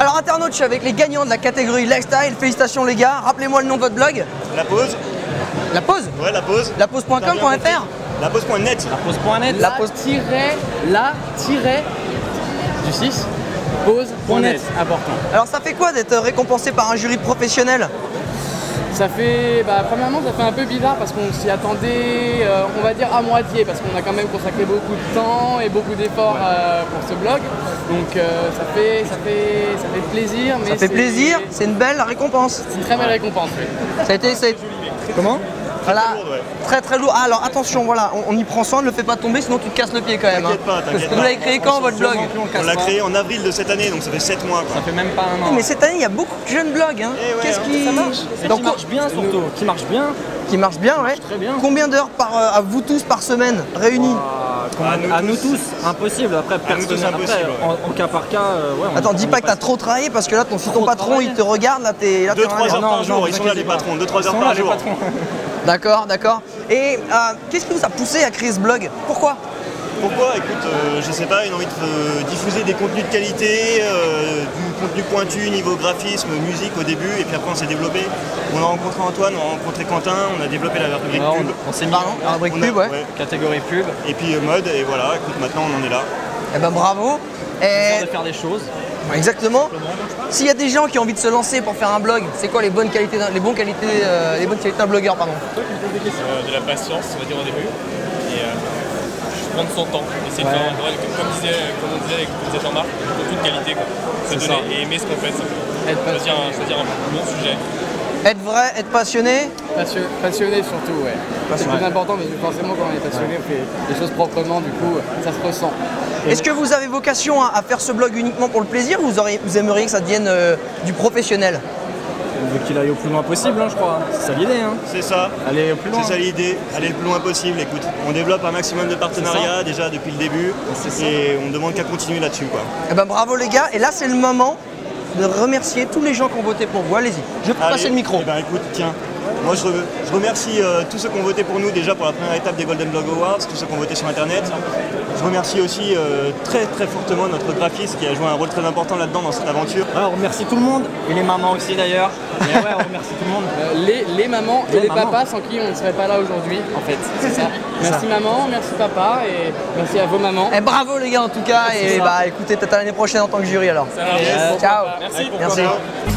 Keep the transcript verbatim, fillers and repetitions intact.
Alors internaute, je suis avec les gagnants de la catégorie Lifestyle. Félicitations les gars, rappelez-moi le nom de votre blog. La pause. La pause. Ouais, la pause. La pause point com point F R. La pause point net. La pause point net. La pause tiret, la tiret du six. pause point net. Important. Alors ça fait quoi d'être récompensé par un jury professionnel? Ça fait, bah, premièrement, ça fait un peu bizarre parce qu'on s'y attendait, euh, on va dire à moitié, parce qu'on a quand même consacré beaucoup de temps et beaucoup d'efforts euh, pour ce blog. Donc euh, ça, fait, ça, fait, ça fait plaisir. Mais ça fait plaisir, c'est une belle récompense. C'est une très belle récompense, oui. Ça a été, ça a été... Comment? Voilà, très lourd, ouais. très très lourd. Ah, alors attention, voilà, on, on y prend soin, ne le fais pas tomber, sinon tu te casses le pied quand même. T'inquiète hein. pas, t'inquiète pas. Vous l'avez créé quand votre blog? On l'a créé en avril de cette année, donc ça fait sept mois. Quoi. Ça fait même pas un an. Mais cette année, il y a beaucoup de jeunes blogs. Hein. Eh ouais, Qu'est-ce hein, qui ça marche? Et Donc, qui marche bien surtout. Qui marche bien. Qui marche bien, ouais. Très bien. Combien d'heures par euh, à vous tous par semaine réunis? À, à, nous, à nous tous, impossible. Après, personnel, après impossible, en, en cas par cas, euh, ouais. Attends, on, dis on pas que t'as trop travaillé parce que là, ton, si ton patron travaillé. il te regarde, là t'es. deux trois heures non, par non, jour, vous ils sont là inquiétez les pas. patrons, deux trois Ils heures sont par là, les jour. patrons. D'accord, d'accord. Et euh, qu'est-ce qui vous a poussé à créer ce blog? Pourquoi? Pourquoi? Écoute, euh, je sais pas, une envie de euh, diffuser des contenus de qualité, euh, du contenu pointu niveau graphisme, musique au début, et puis après on s'est développé. On a rencontré Antoine, on a rencontré Quentin, on a développé la rubrique Alors, pub. on, on s'est mis Pardon, la rubrique On a- pub, ouais. ouais. catégorie pub. Et puis euh, mode, et voilà, écoute, maintenant on en est là. Eh ben bravo. Et... de faire des choses. Exactement. S'il y a des gens qui ont envie de se lancer pour faire un blog, c'est quoi les bonnes qualités d'un, les bonnes qualités, euh, les bonnes qualités d'un blogueur, pardon? Euh, de la patience, on va dire au début, et euh, prendre son temps, essayer Ouais. de faire, ouais, comme, comme, disait, comme on disait avec comme disait Jean-Marc, toute qualité, quoi. Se C'est donner ça. et aimer ce qu'on fait, simplement. Être Choisir un, choisir un bon sujet. Être vrai, être passionné. Passion- passionné surtout, ouais. C'est le plus important parce que forcément quand on est passionné, on fait les choses proprement, du coup ça se ressent. Est-ce que vous avez vocation à, à faire ce blog uniquement pour le plaisir ou vous, auriez, vous aimeriez que ça devienne euh, du professionnel? On veut qu'il aille au plus loin possible, hein, je crois. C'est ça l'idée, hein. C'est ça. Aller au plus loin. C'est ça l'idée, aller le plus loin possible. Écoute, on développe un maximum de partenariats déjà depuis le début, C'est ça. et on demande qu'à continuer là-dessus, quoi. Eh ben bravo les gars, et là c'est le moment de remercier tous les gens qui ont voté pour vous. Allez-y, je peux Allez, passer le micro. Eh ben écoute, tiens, moi je, re- je remercie euh, tous ceux qui ont voté pour nous déjà pour la première étape des Golden Blog Awards, tous ceux qui ont voté sur internet. Je remercie aussi euh, très très fortement notre graphiste qui a joué un rôle très important là-dedans dans cette aventure. Ouais, on remercie tout le monde, et les mamans aussi d'ailleurs. Mais ouais, on remercie tout le monde. les, les mamans et Les les, mamans. papas sans qui on ne serait pas là aujourd'hui, en fait. C'est ça. Merci maman, merci papa, et merci à vos mamans. Eh, bravo les gars en tout cas, et ça. bah écoutez, peut-être à l'année prochaine en tant que jury alors. Ça marche. Euh, Ciao. Merci. Merci. Ciao.